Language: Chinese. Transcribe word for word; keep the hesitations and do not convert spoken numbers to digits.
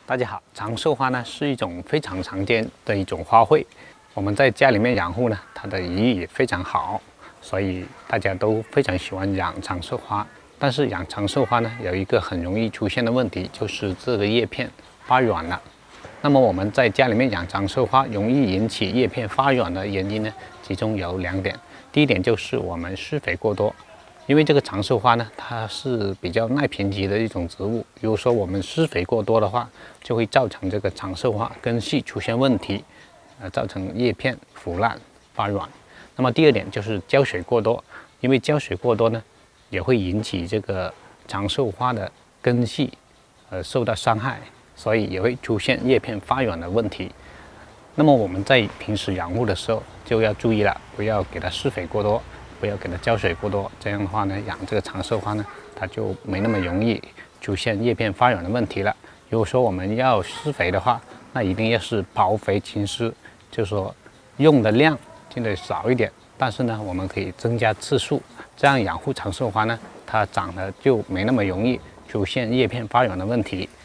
大家好，长寿花呢是一种非常常见的一种花卉，我们在家里面养护呢，它的寓意也非常好，所以大家都非常喜欢养长寿花。但是养长寿花呢，有一个很容易出现的问题，就是这个叶片发软了。那么我们在家里面养长寿花，容易引起叶片发软的原因呢，其中有两点。第一点就是我们施肥过多。因为这个长寿花呢，它是比较耐贫瘠的一种植物。如果说我们施肥过多的话，就会造成这个长寿花根系出现问题，呃，造成叶片腐烂发软。那么第二点就是浇水过多，因为浇水过多呢，也会引起这个长寿花的根系呃受到伤害，所以也会出现叶片发软的问题。那么我们在平时养护的时候就要注意了，不要给它施肥过多。不要给它浇水过多，这样的话呢，养这个长寿花呢，它就没那么容易出现叶片发软的问题了。如果说我们要施肥的话，那一定要是薄肥轻施，就是说用的量尽量少一点，但是呢，我们可以增加次数，这样养护长寿花呢，它长得就没那么容易出现叶片发软的问题。